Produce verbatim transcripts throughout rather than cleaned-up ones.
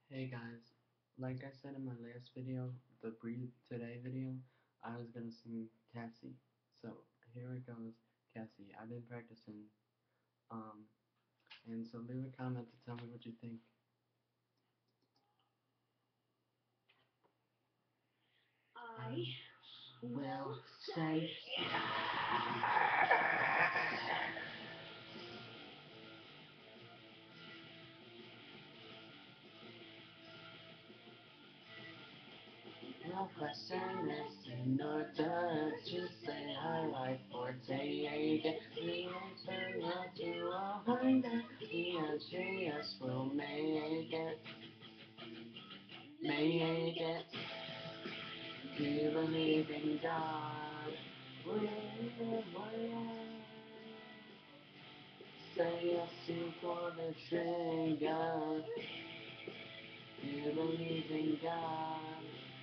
Hey guys, like I said in my last video, the Breathe Today video, I was gonna sing Cassie. So here it goes, Cassie. I've been practicing, um, and so leave a comment to tell me what you think. I will say No question is in order to say I like for take it. We will turn out to a hundred. We and she us will make it, make it. Do you believe in God? Will you say yes to pull the trigger? Do you believe in God?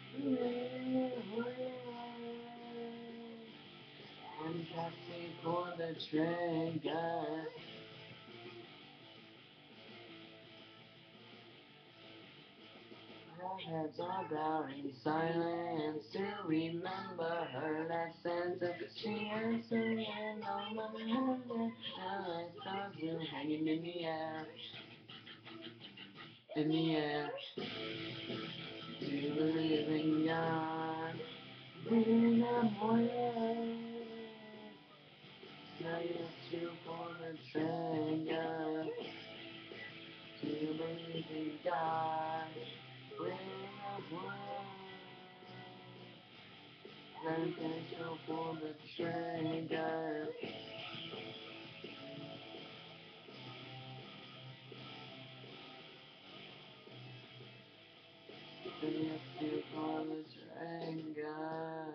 And Cassie pull the trigger. Her heads are bowed in silence to remember her lessons. She answered and on my hand, and her stars will hanging in the air, in the air. Do you believe in God? In the morning, say yes to pull the trigger. Do you believe in God? In the morning, say yes to pull the trigger. Say yes to pull the trigger.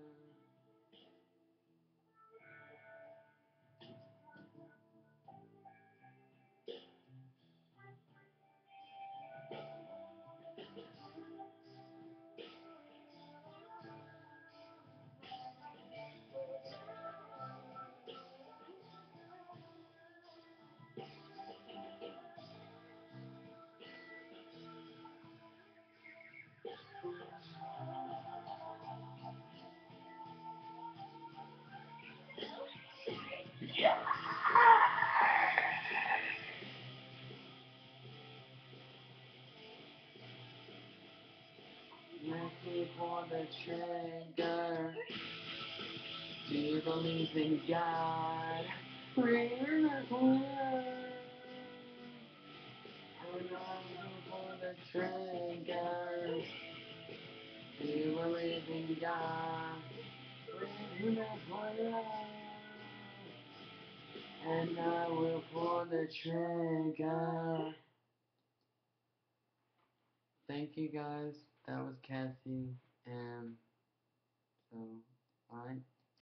Let me pull the trigger. Do you believe in God? We're not going. And I will pull the trigger. Do you believe in God? We're not going. And I will pull the trigger. Thank you guys. That was Cassie. And so, alright.